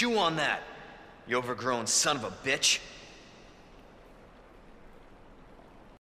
Chew on that, you overgrown son of a bitch.